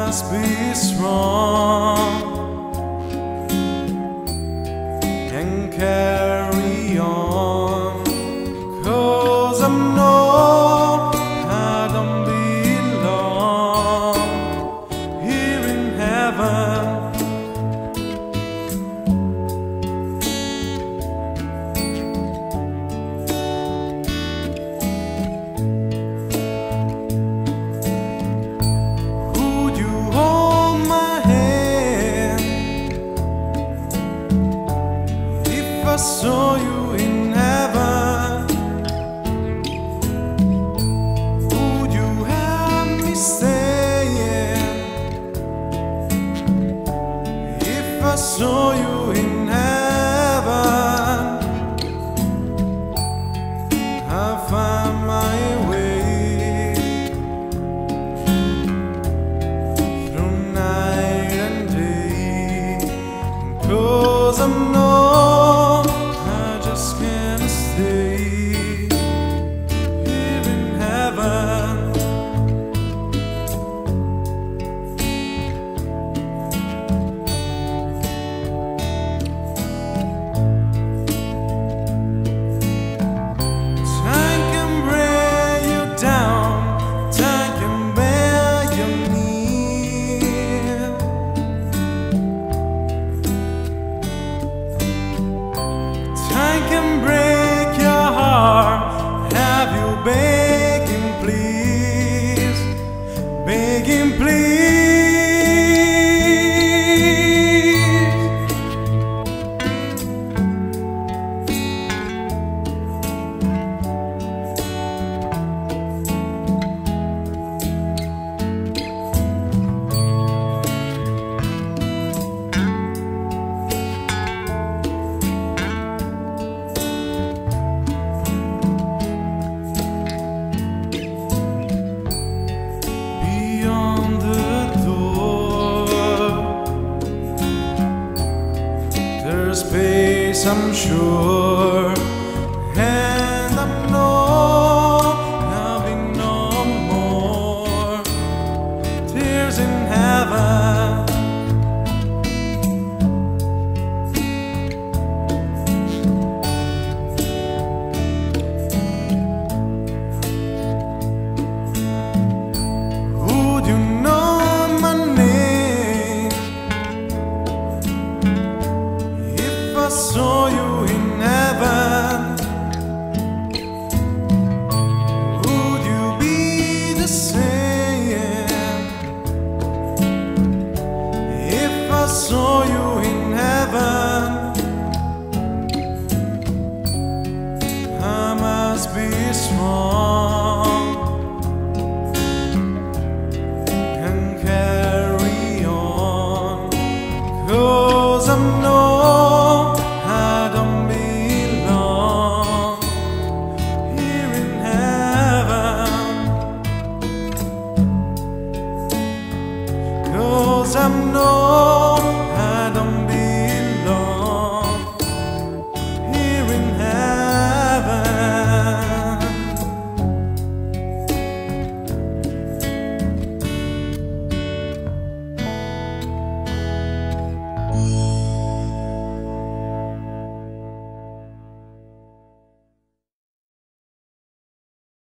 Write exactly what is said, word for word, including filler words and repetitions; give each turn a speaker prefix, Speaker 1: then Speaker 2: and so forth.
Speaker 1: just be strong and carry on, 'cause I know I don't belong here in heaven. I saw you in heaven, would you have me staying? If I saw you in heaven, I find my way through night and day, 'cause I know can break your heart. Have you begging, please, begging, please? Space, I'm sure, and I know there'll be no more tears in heaven. Would you know my name? I saw you in heaven, would you be the same? If I saw you in